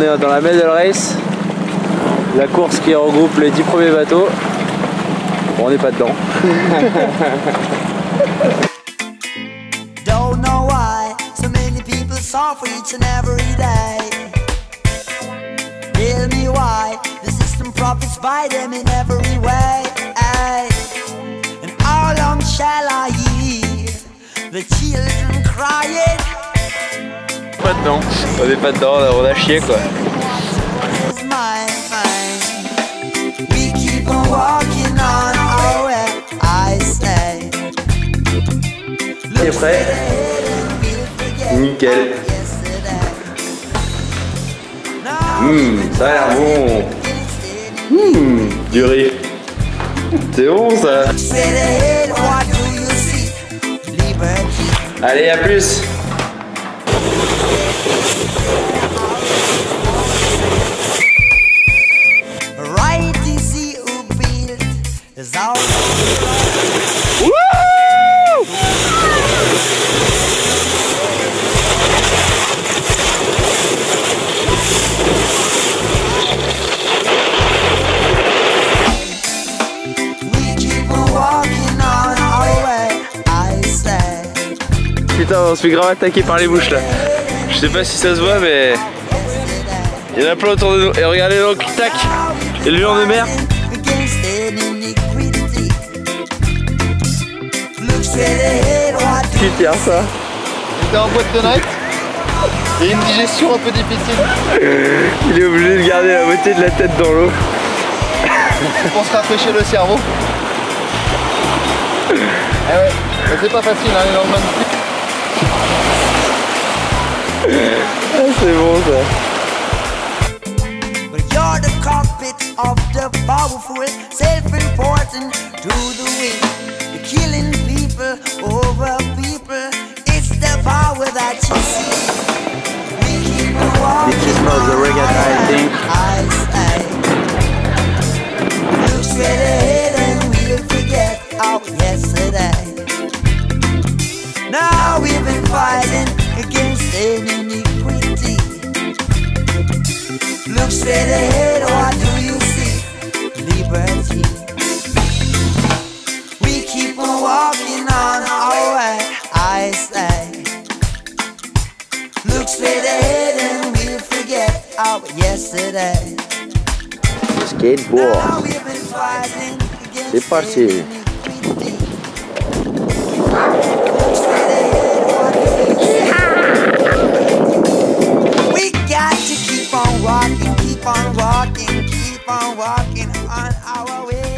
on est dans la Medal Race, la course qui regroupe les 10 premiers bateaux. Bon, on n'est pas dedans. Don't know why so many people suffer each and every day. Tell me why the system profits by them in every way. And how long shall I hear the children crying? Pas dedans, on n'est pas dedans, on a chié quoi. We keep on walking on our way, I say. C'est prêt? Nickel. Ça a l'air bon. Du riz. C'est bon ça. Allez, à plus. Putain, on se fait grave attaquer par les mouches là. Je sais pas si ça se voit, mais il y en a plein autour de nous. Et regardez donc, tac, et le lion de mer. Putain, ça. J'étais en boîte de night et une digestion un peu difficile. Il est obligé de garder la moitié de la tête dans l'eau. Pour se rafraîchir le cerveau. Eh ouais, c'est pas facile, hein, les lendemains de pluie. Ah, c'est bon ça. But you're the cockpit of the powerful, self-important to the wind. You're killing people over people. It's the power that you see. We keep on walking. This is not the regatta, I think. Look straight ahead and we'll forget our yesterday. Now we've been fighting against iniquity. Look straight ahead, what do you see? Liberty. We keep on walking on our way, I say. Look straight ahead and we'll forget our yesterday. Skateboard. Now we've been fighting against C'est parti. iniquity. Keep on walking on our way.